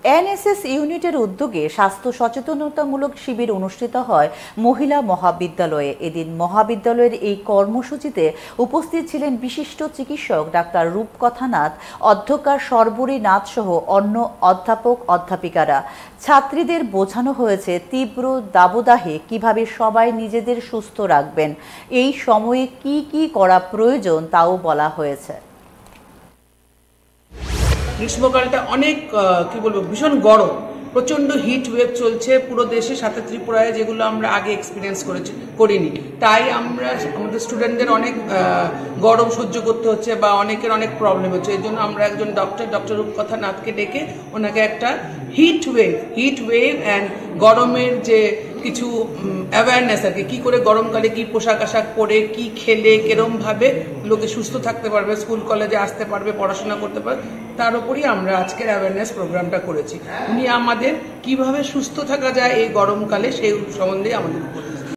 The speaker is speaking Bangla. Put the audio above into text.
এনএসএস ইউনিটের উদ্যোগে স্বাস্থ্য সচেতনতামূলক শিবির অনুষ্ঠিত হয় মহিলা মহাবিদ্যালয়ে। এদিন মহাবিদ্যালয়ের এই কর্মসূচিতে উপস্থিত ছিলেন বিশিষ্ট চিকিৎসক ডাক্তার রূপকথা নাথ, অধ্যক্ষা সর্বরী নাথ সহ অন্য অধ্যাপক অধ্যাপিকারা। ছাত্রীদের বোঝানো হয়েছে তীব্র দাবদাহে কিভাবে সবাই নিজেদের সুস্থ রাখবেন, এই সময়ে কি কি করা প্রয়োজন তাও বলা হয়েছে। গ্রীষ্মকালটা অনেক কি বলবো ভীষণ গরম, প্রচন্ড হিট ওয়েভ চলছে পুরো দেশে, সাথে ত্রিপুরায়, যেগুলো আমরা আগে এক্সপিরিয়েন্স করিনি। তাই আমরা আমাদের স্টুডেন্টদের অনেক গরম সহ্য করতে হচ্ছে বা অনেকের অনেক প্রবলেম হচ্ছে। এই জন্য আমরা একজন ডক্টর রূপকথা নাথকে ডেকে ওনাকে একটা হিট ওয়েভ অ্যান্ড গরমের যে কিছু অ্যাওয়ারনেস আর কি করে গরমকালে কি পোশাক আশাক পরে কি খেলে কিরমভাবে লোকে সুস্থ থাকতে পারবে, স্কুল কলেজে আসতে পারবে, পড়াশোনা করতে পারবে, তার উপরই আমরা আজকের অ্যাওয়ারনেস প্রোগ্রামটা করেছি। উনি আমাদের কিভাবে সুস্থ থাকা যায় এই গরমকালে সেই সম্বন্ধে আমাদের